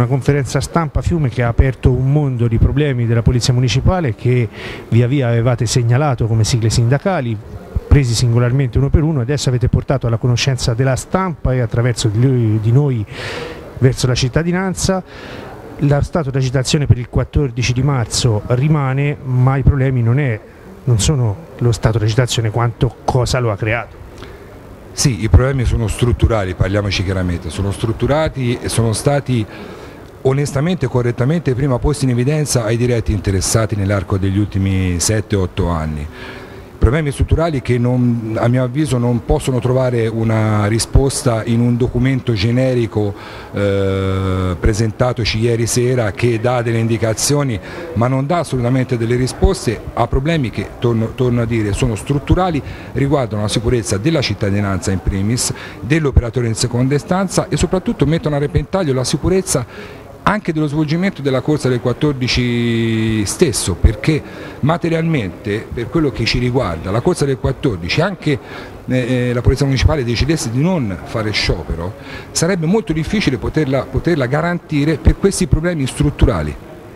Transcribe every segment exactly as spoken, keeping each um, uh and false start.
una conferenza stampa Fiume che ha aperto un mondo di problemi della Polizia Municipale che via via avevate segnalato come sigle sindacali, presi singolarmente uno per uno, adesso avete portato alla conoscenza della stampa e attraverso di noi verso la cittadinanza. Lo stato d'agitazione per il quattordici di marzo rimane, ma i problemi non, è, non sono lo stato d'agitazione quanto cosa lo ha creato. Sì, i problemi sono strutturali, parliamoci chiaramente, sono strutturati e sono stati onestamente e correttamente prima posti in evidenza ai diretti interessati nell'arco degli ultimi sette otto anni. Problemi strutturali che non, a mio avviso non possono trovare una risposta in un documento generico eh, presentatoci ieri sera che dà delle indicazioni ma non dà assolutamente delle risposte a problemi che, torno, torno a dire, sono strutturali, riguardano la sicurezza della cittadinanza in primis, dell'operatore in seconda istanza e soprattutto mettono a repentaglio la sicurezza anche dello svolgimento della corsa del quattordici stesso, perché materialmente per quello che ci riguarda la corsa del quattordici, anche eh, la Polizia Municipale decidesse di non fare sciopero, sarebbe molto difficile poterla, poterla garantire per questi problemi strutturali.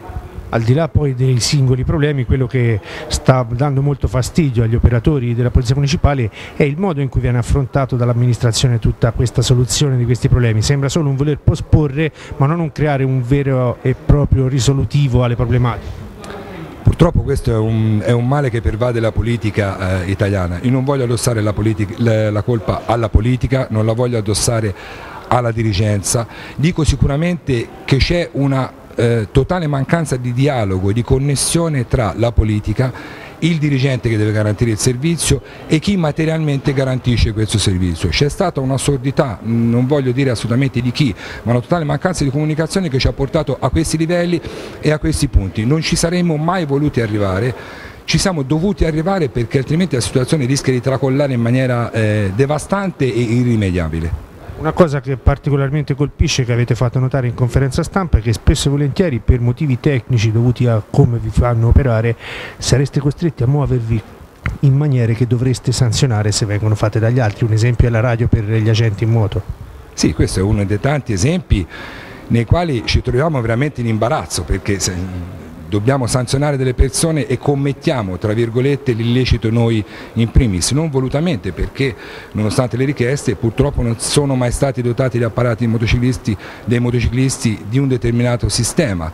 Al di là poi dei singoli problemi, quello che sta dando molto fastidio agli operatori della Polizia Municipale è il modo in cui viene affrontato dall'amministrazione tutta questa soluzione di questi problemi. Sembra solo un voler posporre ma non un creare un vero e proprio risolutivo alle problematiche. Purtroppo questo è un, è un male che pervade la politica eh, italiana. Io non voglio addossare la, politica, la, la colpa alla politica, non la voglio addossare alla dirigenza, dico sicuramente che c'è una Eh, totale mancanza di dialogo e di connessione tra la politica, il dirigente che deve garantire il servizio e chi materialmente garantisce questo servizio. C'è stata un'assurdità, non voglio dire assolutamente di chi, ma una totale mancanza di comunicazione che ci ha portato a questi livelli e a questi punti. Non ci saremmo mai voluti arrivare, ci siamo dovuti arrivare perché altrimenti la situazione rischia di tracollare in maniera eh, devastante e irrimediabile. Una cosa che particolarmente colpisce, che avete fatto notare in conferenza stampa, è che spesso e volentieri per motivi tecnici dovuti a come vi fanno operare sareste costretti a muovervi in maniere che dovreste sanzionare se vengono fatte dagli altri. Un esempio è la radio per gli agenti in moto. Sì, questo è uno dei tanti esempi nei quali ci troviamo veramente in imbarazzo, perché se dobbiamo sanzionare delle persone e commettiamo tra virgolette l'illecito noi in primis, non volutamente, perché nonostante le richieste purtroppo non sono mai stati dotati gli apparati motociclisti, dei motociclisti di un determinato sistema.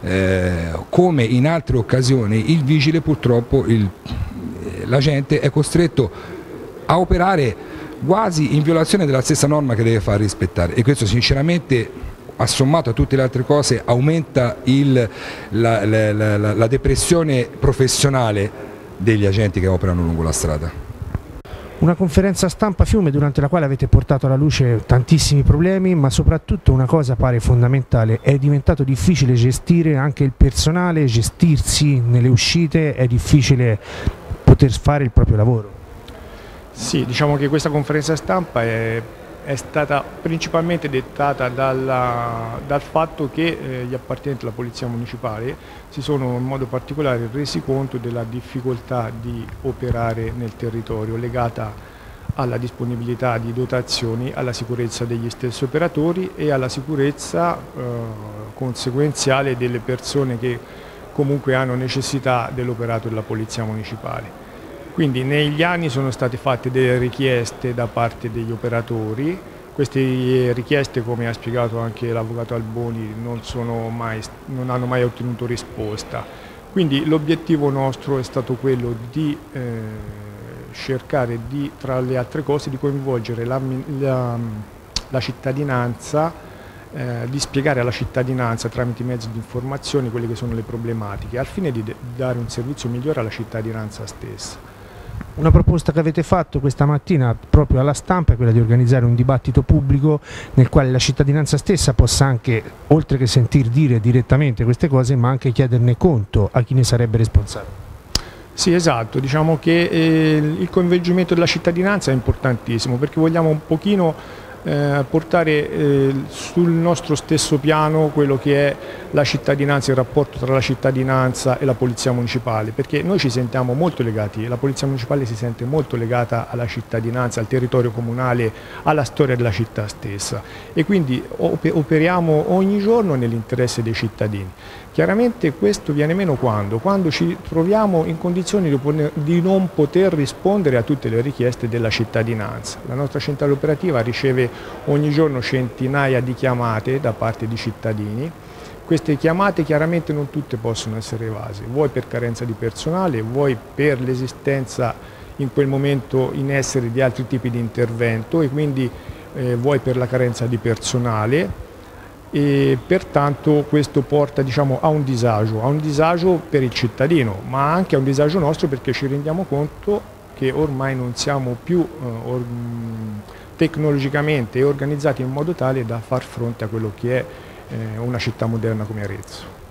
Eh, come in altre occasioni il vigile purtroppo, l'agente è costretto a operare quasi in violazione della stessa norma che deve far rispettare, e questo sinceramente, assommato a tutte le altre cose, aumenta il, la, la, la, la depressione professionale degli agenti che operano lungo la strada. Una conferenza stampa Fiume durante la quale avete portato alla luce tantissimi problemi, ma soprattutto una cosa pare fondamentale: è diventato difficile gestire anche il personale, gestirsi nelle uscite, è difficile poter fare il proprio lavoro. Sì, diciamo che questa conferenza stampa è è stata principalmente dettata dalla, dal fatto che eh, gli appartenenti alla Polizia Municipale si sono in modo particolare resi conto della difficoltà di operare nel territorio, legata alla disponibilità di dotazioni, alla sicurezza degli stessi operatori e alla sicurezza eh, conseguenziale delle persone che comunque hanno necessità dell'operato della Polizia Municipale. Quindi negli anni sono state fatte delle richieste da parte degli operatori, queste richieste, come ha spiegato anche l'avvocato Alboni, non, sono mai, non hanno mai ottenuto risposta. Quindi l'obiettivo nostro è stato quello di eh, cercare di, tra le altre cose, di coinvolgere la, la, la cittadinanza, eh, di spiegare alla cittadinanza tramite i mezzi di informazione quelle che sono le problematiche, al fine di dare un servizio migliore alla cittadinanza stessa. Una proposta che avete fatto questa mattina proprio alla stampa è quella di organizzare un dibattito pubblico nel quale la cittadinanza stessa possa anche, oltre che sentir dire direttamente queste cose, ma anche chiederne conto a chi ne sarebbe responsabile. Sì, esatto, diciamo che eh, il coinvolgimento della cittadinanza è importantissimo, perché vogliamo un pochino eh, portare eh, sul nostro stesso piano quello che è la cittadinanza, il rapporto tra la cittadinanza e la polizia municipale, perché noi ci sentiamo molto legati, la polizia municipale si sente molto legata alla cittadinanza, al territorio comunale, alla storia della città stessa e quindi operiamo ogni giorno nell'interesse dei cittadini. Chiaramente questo viene meno quando? Quando ci troviamo in condizioni di non poter rispondere a tutte le richieste della cittadinanza. La nostra centrale operativa riceve ogni giorno centinaia di chiamate da parte di cittadini. Queste chiamate chiaramente non tutte possono essere evase, vuoi per carenza di personale, vuoi per l'esistenza in quel momento in essere di altri tipi di intervento e quindi eh, vuoi per la carenza di personale. E pertanto questo porta, diciamo, a un disagio, a un disagio per il cittadino, ma anche a un disagio nostro perché ci rendiamo conto che ormai non siamo più eh, or, tecnologicamente organizzati in modo tale da far fronte a quello che è eh, una città moderna come Arezzo.